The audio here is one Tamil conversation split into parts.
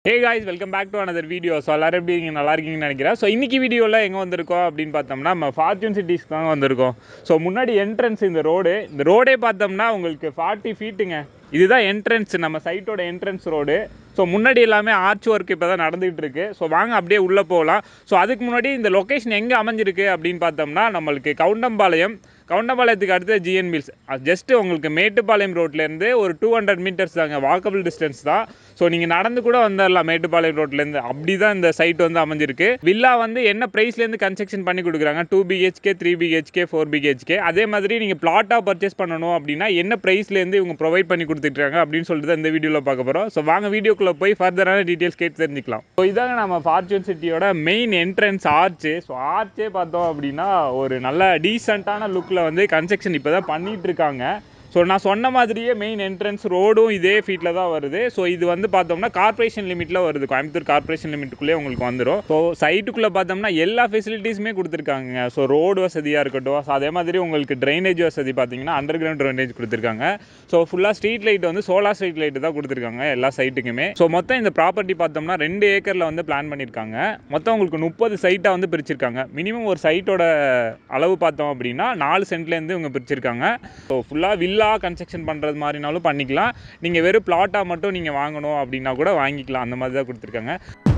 Hey guys, welcome back to another video. So எல்லாரும் எப்படி இருக்கீங்க, நல்லா இருக்கீங்கன்னு நினைக்கிறேன். ஸோ இன்னைக்கு வீடியோவில் எங்கே வந்திருக்கோம் அப்படின்னு பார்த்தோம்னா நம்ம ஃபார்ச்சூன் சிட்டிஸ்க்கு தாங்க வந்திருக்கோம். ஸோ முன்னாடி என்ட்ரன்ஸ் இந்த ரோடே பார்த்தோம்னா உங்களுக்கு 40 ஃபீட்டுங்க. இதுதான் என்ட்ரன்ஸ், நம்ம சைட்டோட என்ட்ரன்ஸ் ரோடு. ஸோ முன்னாடி எல்லாமே ஆர்ச் ஒர்க் இப்போ தான் நடந்துகிட்டு இருக்கு. ஸோ வாங்க அப்படியே உள்ளே போகலாம். ஸோ அதுக்கு முன்னாடி இந்த லொக்கேஷன் எங்கே அமைஞ்சிருக்கு அப்படின்னு பார்த்தோம்னா நம்மளுக்கு கவுண்டம்பாளையத்துக்கு அடுத்து ஜிஎன் மில்ஸ். ஜஸ்ட் உங்களுக்கு மேட்டுப்பாளையம் ரோட்லேருந்து ஒரு 200 மீட்டர்ஸ் தாங்க, வாக்கபிள் டிஸ்டன்ஸ் தான். ஸோ நீங்கள் நடந்து கூட வந்துடலாம் மேட்டுப்பாளையம் ரோட்லேருந்து. அப்படி தான் இந்த சைட் வந்து அமைஞ்சிருக்கு. வில்லா வந்து என்ன ப்ரைஸ்லேருந்து கன்ஸ்ட்ரக்ஷன் பண்ணி கொடுக்குறாங்க, 2 BHK, 3 BHK, 4 BHK. அதே மாதிரி நீங்கள் பிளாட்டாக பர்ச்சேஸ் பண்ணணும் அப்படின்னா என்ன ப்ரைஸ்லேருந்து இவங்க ப்ரொவைட் பண்ணி கொடுத்துட்ருக்காங்க அப்படின்னு சொல்லிட்டு தான் இந்த வீடியோவில் பார்க்க போகிறோம். ஸோ வாங்க வீடியோக்குள்ளே போய் ஃபர்தரான டீட்டெயில்ஸ் கேட்டு தெரிஞ்சுக்கலாம். ஸோ இதாங்க நம்ம ஃபார்ச்சூன் சிட்டியோட மெயின் என்ட்ரன்ஸ் ஆர்ச்சு. ஸோ ஆர்ச்சே பார்த்தோம் அப்படின்னா ஒரு நல்ல டீசெண்டான லுக்கில் வந்து கன்ஸ்ட்ரக்ஷன் இப்போ தான் பண்ணிகிட்டு இருக்காங்க. ஸோ நான் சொன்ன மாதிரியே மெயின் என்ட்ரன்ஸ் ரோடும் இதே ஃபீட்டில் தான் வருது. ஸோ இது வந்து பார்த்தோம்னா கார்பரேஷன் லிமிட்டில் வருது, கோயம்புத்தூர் கார்பரேஷன் லிமிட்டுக்குள்ளே உங்களுக்கு வந்துடும். ஸோ சைட்டுக்குள்ளே பார்த்தோம்னா எல்லா ஃபெசிலிட்டிஸுமே கொடுத்துருக்காங்க. ஸோ ரோடு வசதியாக இருக்கட்டும், ஸோ அதே மாதிரி உங்களுக்கு ட்ரைனேஜ் வசதி பார்த்தீங்கன்னா அண்டர் கிரவுண்ட் ட்ரைனேஜ் கொடுத்துருக்காங்க. ஸோ ஃபுல்லாக ஸ்ட்ரீட் லைட் வந்து சோலார் ஸ்ட்ரீட் லைட்டு தான் கொடுத்துருக்காங்க எல்லா சைட்டுக்குமே. ஸோ மொத்தம் இந்த ப்ராப்பர்ட்டி பார்த்தோம்னா 2 ஏக்கரில் வந்து பிளான் பண்ணியிருக்காங்க. மொத்தம் உங்களுக்கு 30 சைட்டாக வந்து பிரிச்சிருக்காங்க. மினிமம் ஒரு சைட்டோட அளவு பார்த்தோம் அப்படின்னா 4 சென்ட்லேருந்து இவங்க பிரிச்சிருக்காங்க. ஸோ ஃபுல்லாக வில்லா கன்ஸ்ட்ரக்ஷன் பண்ணுறது மாதிரினாலும் பண்ணிக்கலாம். நீங்கள் வெறும் பிளாட்டாக மட்டும் நீங்கள் வாங்கணும் அப்படின்னா கூட வாங்கிக்கலாம். அந்த மாதிரி தான் கொடுத்துருக்காங்க.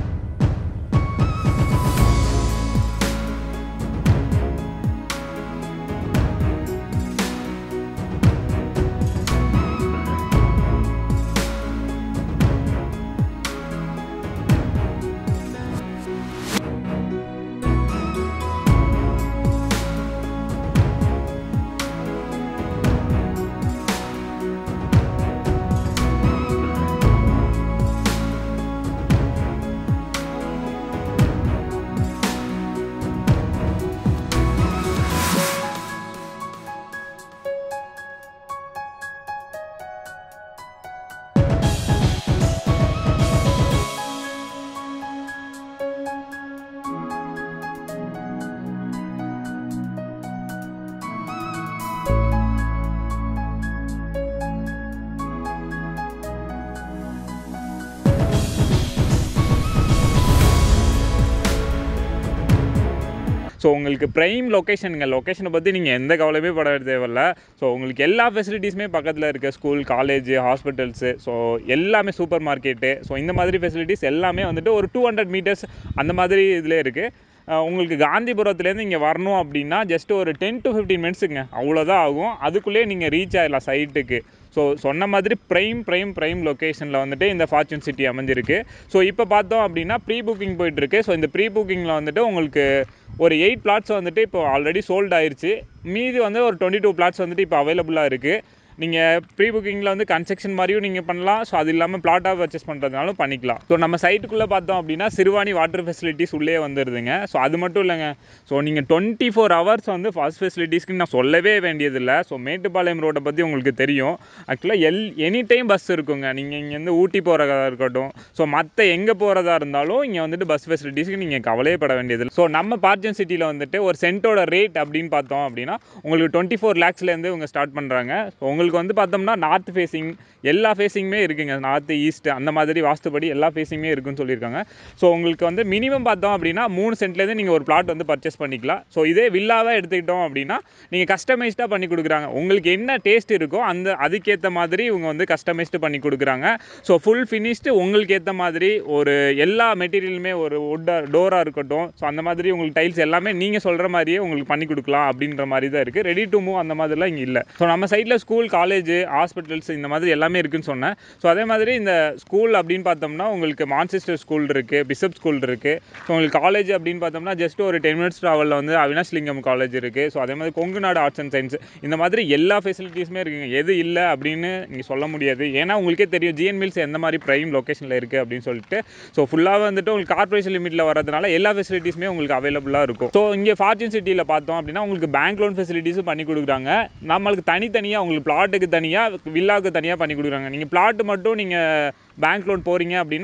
ஸோ உங்களுக்கு ப்ரைம் லொக்கேஷனை பற்றி நீங்கள் எந்த கவலையுமே பட தேவையில்ல. ஸோ உங்களுக்கு எல்லா ஃபெசிலிட்டிஸுமே பக்கத்தில் இருக்குது. ஸ்கூல், காலேஜ், ஹாஸ்பிட்டல்ஸு, ஸோ எல்லாமே சூப்பர் மார்க்கெட்டு, ஸோ இந்த மாதிரி ஃபெசிலிட்டிஸ் எல்லாமே வந்துட்டு ஒரு 200 மீட்டர்ஸ் அந்த மாதிரி இதில் இருக்குது. உங்களுக்கு காந்திபுரத்துலேருந்து இங்கே வரணும் அப்படின்னா ஜஸ்ட் ஒரு 10 to 15 மினிட்ஸுங்க, அவ்வளோதான் ஆகும். அதுக்குள்ளேயே நீங்கள் ரீச் ஆகிடலாம் சைட்டுக்கு. ஸோ சொன்ன மாதிரி ப்ரைம் லொக்கேஷனில் வந்துட்டு இந்த ஃபார்ச்சூன் சிட்டி அமைஞ்சிருக்கு. ஸோ இப்போ பார்த்தோம் அப்படின்னா ப்ரீ புக்கிங் போயிட்டுருக்கு. ஸோ இந்த ப்ரீ புக்கிங்கில் வந்துட்டு உங்களுக்கு ஒரு 8 பிளாட்ஸ் வந்துட்டு இப்போ ஆல்ரெடி சோல்ட் ஆயிடுச்சு. மீதி வந்து ஒரு 22 பிளாட்ஸ் வந்துட்டு இப்போ அவைலபிளாக இருக்குது. நீங்கள் ப்ரீ புக்கிங்கில் வந்து கன்ஸ்ட்ரக்ஷன் மாதிரியும் நீங்கள் பண்ணலாம். ஸோ அது இல்லாமல் பிளாட்டாக பர்ச்சேஸ் பண்ணுறதுனாலும் பண்ணிக்கலாம். ஸோ நம்ம சைட்டுக்குள்ளே பார்த்தோம் அப்படின்னா சிறுவாணி வாட்டர் ஃபெசிலிட்டிஸ் உள்ளே வந்துடுதுங்க. ஸோ அது மட்டும் இல்லைங்க, ஸோ நீங்கள் 24 hours வந்து ஃபர்ஸ்ட் ஃபெசிலிட்டிஸ்க்கு நான் சொல்லவே வேண்டியதில்லை. ஸோ மேட்டுப்பாளையம் ரோட்டை பற்றி உங்களுக்கு தெரியும். ஆக்சுவலாக எனி டைம் பஸ் இருக்குங்க. நீங்கள் இங்கேருந்து ஊட்டி போகிறதா இருக்கட்டும், ஸோ மற்ற எங்கே போகிறதா இருந்தாலும் இங்கே வந்துட்டு பஸ் ஃபெசிலிட்டிஸ்க்கு நீங்கள் கவலையே பட வேண்டியதில்லை. ஸோ நம்ம ஃபார்ச்சூன் சிட்டியில் வந்துட்டு ஒரு சென்ட்டோட ரேட் அப்படின்னு பார்த்தோம் அப்படின்னா உங்களுக்கு 24 lakhsலேருந்து இவங்க ஸ்டார்ட் பண்ணுறாங்க. ஸோ உங்களுக்கு வந்து பார்த்தோம்னா நார்த் ஃபேஸிங் எல்லா ஃபேஸிங்குமே இருக்குங்க, நார்த் ஈஸ்ட் அந்த மாதிரி வாஸ்துபடி எல்லா ஃபேஸிங்குமே இருக்குன்னு சொல்லியிருக்காங்க. ஸோ உங்களுக்கு வந்து மினிமம் பார்த்தோம் அப்படின்னா 3 சென்ட்லேருந்து நீங்கள் ஒரு பிளாட் வந்து பர்ச்சேஸ் பண்ணிக்கலாம். ஸோ இதே வில்லாவாக எடுத்துக்கிட்டோம் அப்படின்னா நீங்கள் கஸ்டமைஸ்டாக பண்ணி கொடுக்குறாங்க. உங்களுக்கு என்ன டேஸ்ட் இருக்கோ அதுக்கேற்ற மாதிரி இவங்க வந்து கஸ்டமைஸ்டு பண்ணி கொடுக்குறாங்க. ஸோ ஃபுல் ஃபினிஷ்டு உங்களுக்கு ஏற்ற மாதிரி ஒரு எல்லா மெட்டீரியலுமே ஒரு டோராக இருக்கட்டும், ஸோ அந்த மாதிரி உங்களுக்கு டைல்ஸ் எல்லாமே நீங்கள் சொல்கிற மாதிரியே உங்களுக்கு பண்ணி கொடுக்கலாம் அப்படின்ற மாதிரி தான் இருக்குது. ரெடி டு மூவ் அந்த மாதிரிலாம் இங்கே இல்லை. ஸோ நம்ம சைட்டில் ஸ்கூல், காலேஜ், ஹாஸ்பிட்டல்ஸ் இந்த மாதிரி எல்லாமே இருக்குன்னு சொன்னேன். ஸோ அதே மாதிரி இந்த ஸ்கூல் அப்படின்னு பார்த்தோம்னா உங்களுக்கு மான்செஸ்டர் ஸ்கூல் இருக்குது, பிஷப் ஸ்கூல் இருக்குது. ஸோ உங்களுக்கு காலேஜ் அப்படின்னு பார்த்தோம்னா ஜஸ்ட் ஒரு 10 minutes ட்ராவலில் வந்து அவினாஷ்லிங்கம் காலேஜ் இருக்குது. ஸோ அதே மாதிரி கொங்குநாடு ஆர்ட்ஸ் அண்ட் சயின்ஸ் இந்த மாதிரி எல்லா ஃபெசிலிட்டிஸுமே இருக்குங்க. எது இல்லை அப்படின்னு நீங்கள் சொல்ல முடியாது. ஏன்னா உங்களுக்கே தெரியும் ஜிஎன் மில்ஸ் எந்த மாதிரி ப்ரைம் லொக்கேஷனில் இருக்குது அப்படின்னு சொல்லிட்டு. ஸோ ஃபுல்லாக வந்துட்டு உங்களுக்கு கார்பரேஷன் லிமிட்டில் வரதுனால எல்லா ஃபெசிலிட்டிஸுமே உங்களுக்கு அவைலபிளாக இருக்கும். ஸோ இங்கே ஃபார்ச்சூன் சிட்டியில் பார்த்தோம் அப்படின்னா உங்களுக்கு பேங்க் லோன் ஃபெசிலிட்டிஸும் பண்ணி கொடுக்குறாங்க. நம்மளுக்கு தனித்தனியாக உங்களுக்கு பிளாட்டுக்கு தனியாக, வில்லாவுக்கு தனியாக பண்ணி கொடுக்குறாங்க. நீங்கள் பிளாட்டு மட்டும் நீங்கள் பேங்க் லோன் போகிறீங்க அப்படின்னா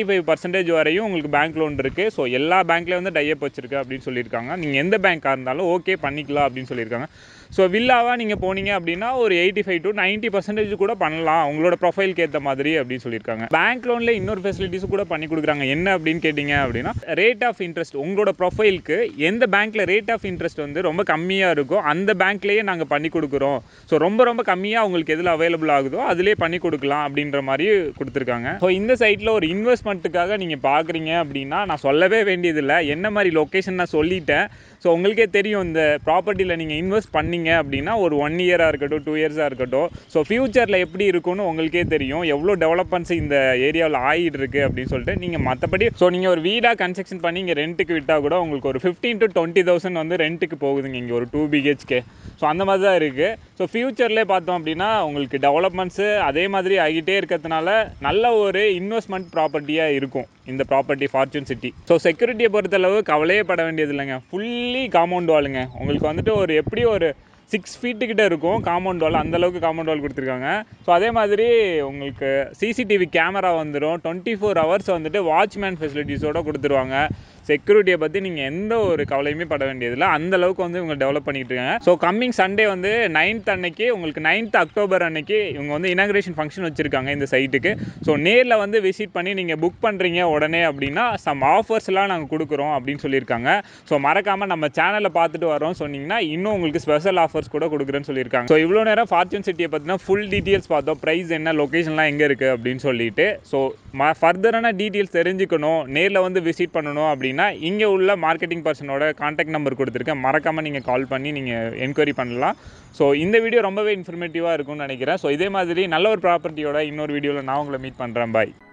75% வரையும் உங்களுக்கு பேங்க் லோன் இருக்குது. ஸோ எல்லா பேங்க்லேயும் வந்து டைப் வச்சிருக்கு அப்படின்னு சொல்லியிருக்காங்க. நீங்கள் எந்த பேங்காக இருந்தாலும் ஓகே பண்ணிக்கலாம் அப்படின்னு சொல்லியிருக்காங்க. ஸோ வில்லாவாக நீங்கள் போனீங்க அப்படின்னா ஒரு 85 to 90% கூட பண்ணலாம் உங்களோட ப்ரொஃபைலுக்கு ஏற்ற மாதிரி அப்படின்னு சொல்லியிருக்காங்க. பேங்க் லோனில் இன்னொரு ஃபெசிலிட்டிஸும் கூட பண்ணி கொடுக்குறாங்க. என்ன அப்படின்னு கேட்டிங்க அப்படின்னா ரேட் ஆஃப் இன்ட்ரெஸ்ட் உங்களோட ப்ரொஃபைலுக்கு எந்த பேங்க்கில் ரேட் ஆஃப் இன்ட்ரெஸ்ட் வந்து ரொம்ப கம்மியாக இருக்கும் அந்த பேங்க்லேயே நாங்கள் பண்ணி கொடுக்குறோம். ஸோ ரொம்ப கம்மியாக உங்களுக்கு எதில் அவைலபிள் ஆகுதோ அதிலே பண்ணி கொடுக்கலாம் அப்படின்ற மாதிரி கொடுத்துருக்காங்க. ஸோ இந்த சைட்டில் ஒரு இன்வெஸ்ட்மெண்ட்டுக்காக நீங்கள் பார்க்குறீங்க அப்படின்னா நான் சொல்லவே வேண்டியதில்லை. என்ன மாதிரி லொக்கேஷன் நான் சொல்லிட்டேன். ஸோ உங்களுக்கே தெரியும் இந்த ப்ராப்பர்ட்டியில் நீங்கள் இன்வெஸ்ட் பண்ணீங்க அப்படின்னா ஒரு 1 இயராக இருக்கட்டும் 2 இயர்ஸாக இருக்கட்டும் ஸோ ஃபியூச்சரில் எப்படி இருக்கும்னு உங்களுக்கே தெரியும். எவ்வளோ டெவலப்மெண்ட்ஸ் இந்த ஏரியாவில் ஆகிட்டு இருக்குது அப்படின்னு சொல்லிட்டு நீங்கள் மற்றபடி ஸோ நீங்கள் ஒரு வீடாக கன்ஸ்ட்ரக்ஷன் பண்ணி இங்கே ரெண்ட்டுக்கு விட்டால் கூட உங்களுக்கு ஒரு 15,000 to 20,000 வந்து ரெண்ட்டுக்கு போகுதுங்க இங்கே ஒரு 2 BHK. ஸோ அந்த மாதிரி தான் இருக்குது. ஸோ ஃபியூச்சர்லேயே பார்த்தோம் அப்படின்னா உங்களுக்கு டெவலப்மெண்ட்ஸு அதே மாதிரி ஆகிட்டே இருக்கிறதுனால நல்ல ஒரு இன்வெஸ்ட்மெண்ட் ப்ராப்பர்ட்டியாக இருக்கும் இந்த ப்ராப்பர்ட்டி ஃபார்ச்சூன் சிட்டி. ஸோ செக்யூரிட்டியை பொறுத்தளவு கவலையே பட வேண்டியது இல்லைங்க. ஃபுல்லி காம்பவுண்ட் வாலுங்க. உங்களுக்கு வந்துட்டு ஒரு எப்படி ஒரு 6 feet கிட்ட இருக்கும் காம்பவுண்ட் வால். அந்தளவுக்கு காம்பவுண்ட் வால் கொடுத்துருக்காங்க. ஸோ அதே மாதிரி உங்களுக்கு CCTV கேமரா வந்துடும். 24 hours வந்துட்டு வாட்ச்மேன் ஃபெசிலிட்டிஸோடு கொடுத்துருவாங்க. செக்யூரிட்டியை பற்றி நீங்கள் எந்த ஒரு கவலையுமே பட வேண்டியதில்லை. அந்தளவுக்கு வந்து இவங்க டெவலப் பண்ணிக்கிட்டு இருக்காங்க. ஸோ கம்மிங் சண்டே வந்து 9th அன்னைக்கு உங்களுக்கு 9th October அன்னைக்கு இவங்க வந்து இனாகிரேஷன் ஃபங்க்ஷன் வச்சுருக்காங்க இந்த சைட்டுக்கு. ஸோ நேரில் வந்து விசிட் பண்ணி நீங்கள் புக் பண்ணுறீங்க உடனே அப்படின்னா சம் ஆஃபர்ஸ்லாம் நாங்கள் கொடுக்குறோம் அப்படின்னு சொல்லியிருக்காங்க. ஸோ மறக்காமல் நம்ம சேனலை பார்த்துட்டு வரோம் சொன்னீங்கன்னா இன்னும் உங்களுக்கு ஸ்பெஷல் ஆஃபர்ஸ் கூட கொடுக்குறேன்னு சொல்லியிருக்காங்க. ஸோ இவ்வளோ நேரம் ஃபார்ச்சூன் சிட்டியை பற்றினா ஃபுல் டீட்டெயில்ஸ் பார்த்தோம். ப்ரைஸ் என்ன, லொக்கேஷன்லாம் எங்கே இருக்குது அப்படின்னு சொல்லிட்டு. ஸோ ஃபர்தரான டீட்டெயில்ஸ் தெரிஞ்சுக்கணும், நேரில் வந்து விசிட் பண்ணணும் அப்படின்னா இங்கே உள்ள மார்க்கெட்டிங் பர்சனோட கான்டாக்ட் நம்பர் கொடுத்துருக்கேன். மறக்காமல் நீங்கள் கால் பண்ணி நீங்கள் என்கொயரி பண்ணலாம். ஸோ இந்த வீடியோ ரொம்பவே இன்ஃபர்மேட்டிவாக இருக்கும்னு நினைக்கிறேன். ஸோ இதே மாதிரி நல்ல ஒரு ப்ராப்பர்ட்டியோட இன்னொரு வீடியோவில் நான் உங்களை மீட் பண்ணுறேன். பாய்.